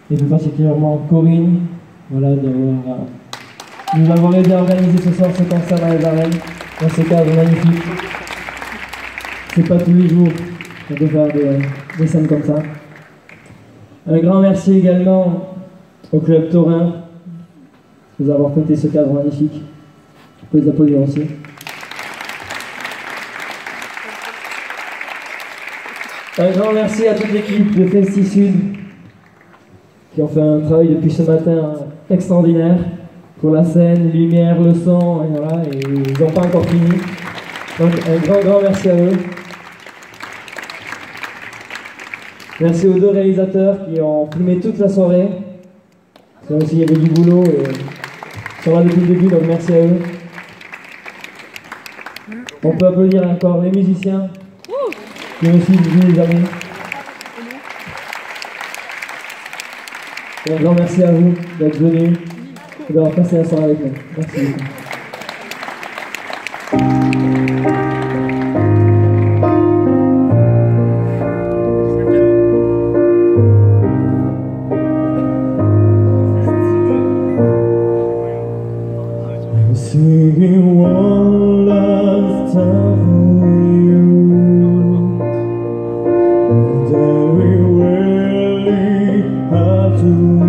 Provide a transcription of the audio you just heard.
et plus particulièrement Corinne, voilà, nous avoir aidé à organiser ce soir ce concert dans les arènes, dans ce cadre magnifique. C'est pas tous les jours qu'on peut faire des scènes comme ça. Un grand merci également au Club Taurin de nous avoir prêté ce cadre magnifique. On peut les applaudir aussi. Un grand merci à toute l'équipe de Festi Sud qui ont fait un travail depuis ce matin extraordinaire pour la scène, lumière, le son, et voilà, et ils n'ont pas encore fini. Donc un grand merci à eux. Merci aux deux réalisateurs qui ont filmé toute la soirée. Ça aussi, il y avait du boulot et ils sont là depuis le début, donc merci à eux. On peut applaudir encore les musiciens qui ont aussi vu les amis. Et un grand merci à vous d'être venus et d'avoir passé la soirée avec nous. Merci beaucoup. Singing one last time for you, and then we really had to